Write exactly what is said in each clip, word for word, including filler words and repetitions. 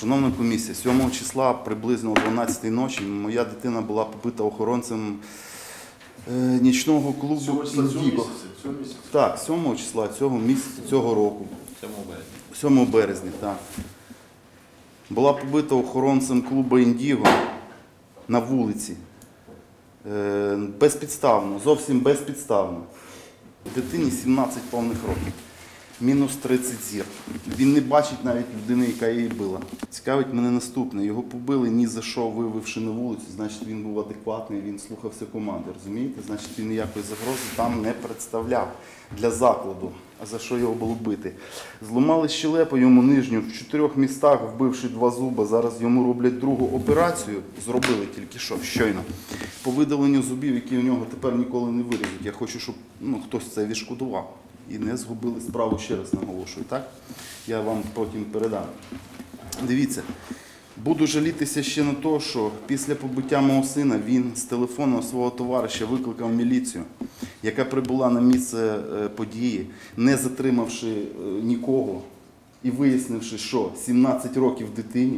Шановна комісія, сьомого числа приблизно о дванадцятій ночі моя дитина була побита охоронцем е, нічного клубу «Індіго». Так, сьомого числа цього місяця, цього року. сьомого березня, так. Була побита охоронцем клубу «Індіго» на вулиці. Е, безпідставно, зовсім безпідставно. Дитині сімнадцять повних років. Мінус тридцять зір. Він не бачить навіть людини, яка її била. Цікавить мене наступне. Його побили ні за що, вивівши на вулицю, значить він був адекватний, він слухався команди, розумієте? Значить він ніякої загрози там не представляв для закладу. А за що його було бити? Зламали щелепу йому нижню в чотирьох містах, вбивши два зуба. Зараз йому роблять другу операцію, зробили тільки що, щойно, по видаленню зубів, які у нього тепер ніколи не вирізуть. Я хочу, щоб ну, хтось це відшкодував. І не згубили справу, ще раз наголошую, так? Я вам потім передам. Дивіться, буду жалітися ще на те, що після побиття мого сина він з телефону свого товариша викликав міліцію, яка прибула на місце події, не затримавши нікого і вияснивши, що сімнадцять років дитині,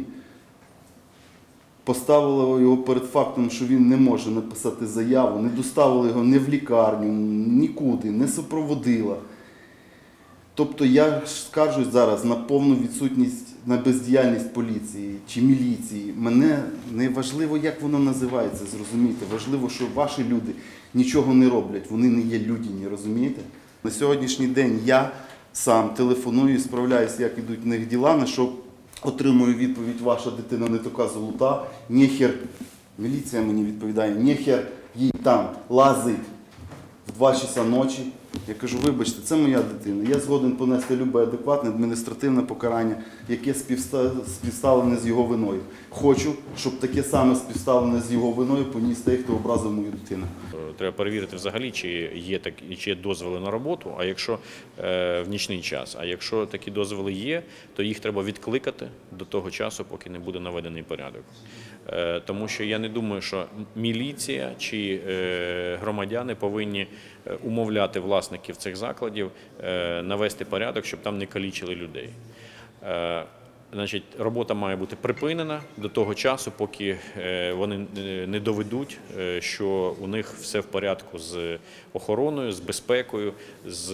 поставила його перед фактом, що він не може написати заяву, не доставила його ні в лікарню, нікуди, не супроводила. Тобто я скаржусь зараз на повну відсутність, на бездіяльність поліції чи міліції. Мене не важливо, як воно називається, зрозумієте. Важливо, що ваші люди нічого не роблять, вони не є людяні, розумієте? На сьогоднішній день я сам телефоную і справляюся, як ідуть в них діла, на що отримую відповідь: ваша дитина не така золота, нехер, міліція мені відповідає, нехер їй там лазить в два часа ночі. Я кажу, вибачте, це моя дитина, я згоден понести любе адекватне адміністративне покарання, яке співставлене з його виною. Хочу, щоб таке саме співставлене з його виною поніс той, хто образив мою дитину. Треба перевірити взагалі, чи є, так, чи є дозволи на роботу, а якщо е, в нічний час. А якщо такі дозволи є, то їх треба відкликати до того часу, поки не буде наведений порядок. Е, тому що я не думаю, що міліція чи е, громадяни повинні умовляти власників цих закладів е, навести порядок, щоб там не калічили людей. Е, Значить, робота має бути припинена до того часу, поки вони не доведуть, що у них все в порядку з охороною, з безпекою, з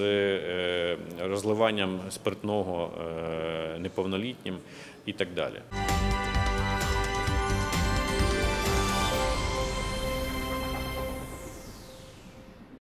розливанням спиртного неповнолітнім і так далі.